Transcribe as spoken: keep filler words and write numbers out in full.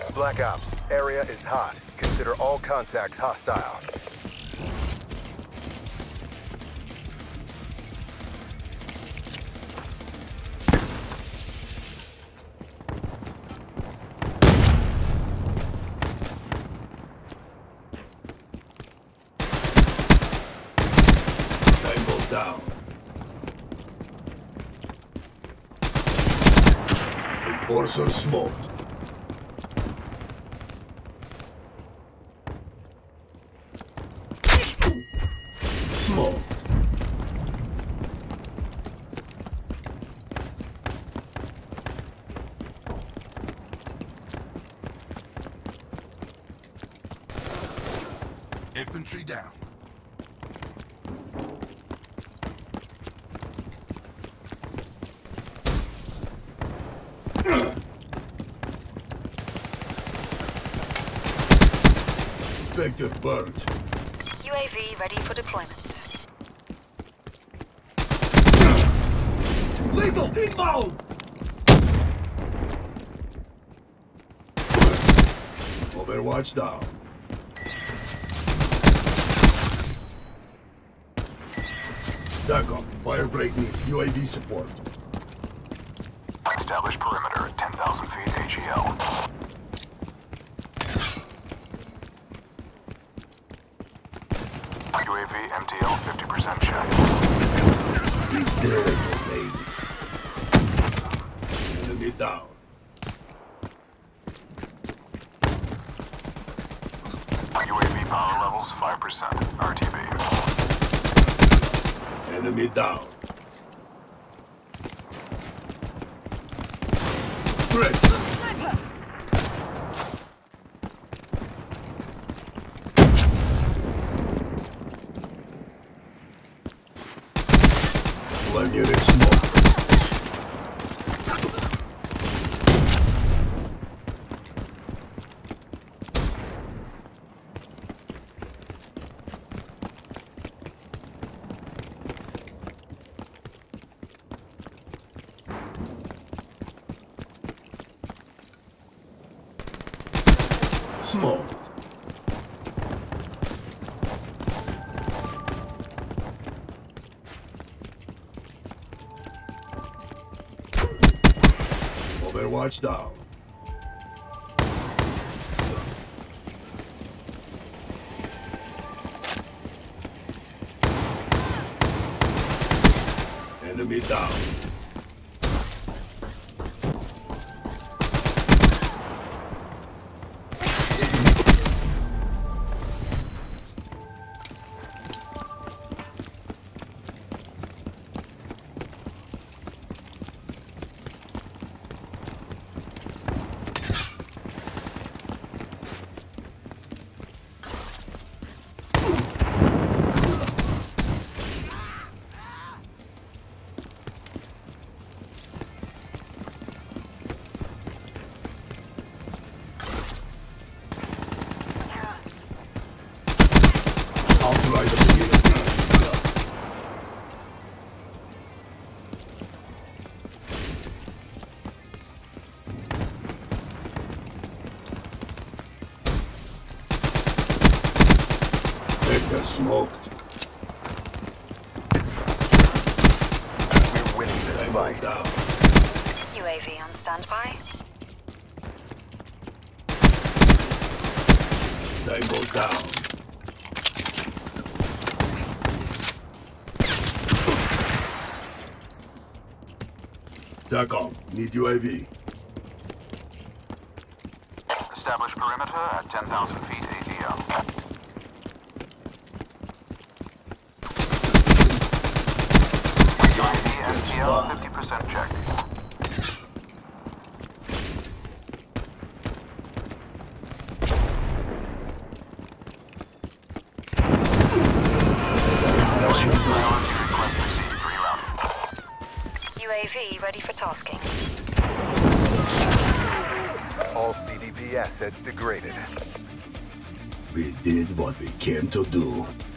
Black Ops, area is hot. Consider all contacts hostile. Tango down. Enforcer smoked. Smoked. Infantry down. Effective bird. U A V ready for deployment. Lethal inbound! Overwatch down. Stack up. Firebreak needs U A V support. Establish perimeter at ten thousand feet A G L. U A V M T L fifty percent check. It's their little days. Enemy down. U A V power levels five percent. R T B. Enemy down. Great. One unit smoke. Smoked. Overwatch down. Enemy down. Outright Vector smoked. We're winning this fight. Down. U A V on standby. Tango down. TACOM, need U A V. Establish perimeter at ten thousand feet A G L. U A V M T L fifty percent check. Priority request received. Rerouting. U A V ready for tasking. All C D P assets degraded. We did what we came to do.